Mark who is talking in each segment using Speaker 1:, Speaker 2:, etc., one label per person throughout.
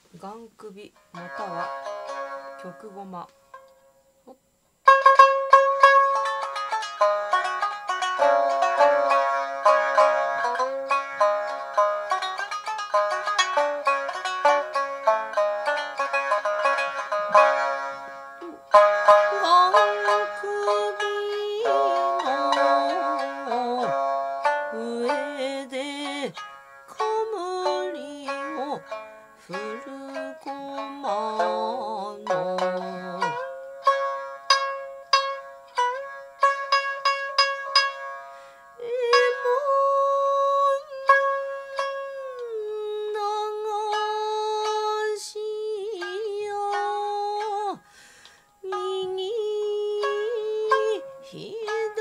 Speaker 1: ガン首または曲ごま。ふるこまのえもん流しや右左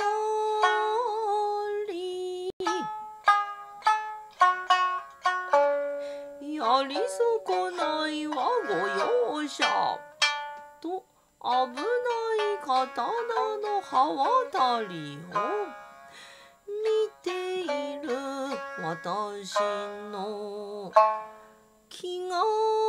Speaker 1: やり損ないはご容赦と危ない刀の刃渡りを見ている私の気が